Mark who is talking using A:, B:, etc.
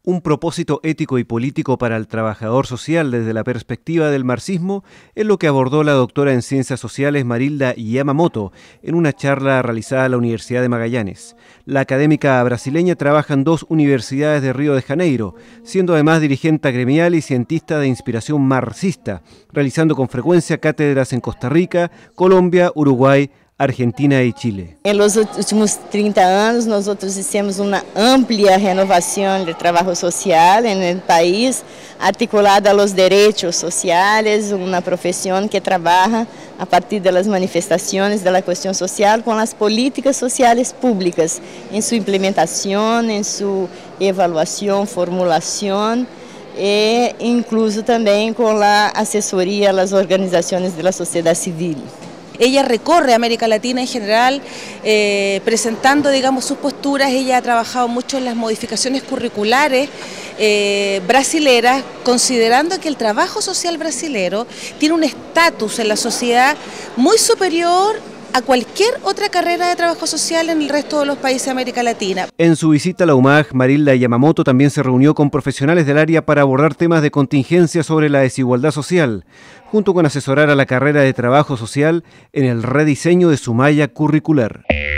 A: Un propósito ético y político para el trabajador social desde la perspectiva del marxismo es lo que abordó la doctora en Ciencias Sociales Marilda Yamamoto en una charla realizada en la Universidad de Magallanes. La académica brasileña trabaja en 2 universidades de Río de Janeiro, siendo además dirigente gremial y cientista de inspiración marxista, realizando con frecuencia cátedras en Costa Rica, Colombia, Uruguay, Argentina y Chile.
B: En los últimos 30 años nosotros hicimos una amplia renovación del trabajo social en el país, articulada a los derechos sociales, una profesión que trabaja a partir de las manifestaciones de la cuestión social con las políticas sociales públicas, en su implementación, en su evaluación, formulación e incluso también con la asesoría a las organizaciones de la sociedad civil.
C: Ella recorre América Latina en general, presentando, digamos, sus posturas. Ella ha trabajado mucho en las modificaciones curriculares brasileras, considerando que el trabajo social brasilero tiene un estatus en la sociedad muy superior a cualquier otra carrera de trabajo social en el resto de los países de América Latina.
A: En su visita a la UMAG, Marilda Yamamoto también se reunió con profesionales del área para abordar temas de contingencia sobre la desigualdad social, junto con asesorar a la carrera de trabajo social en el rediseño de su malla curricular.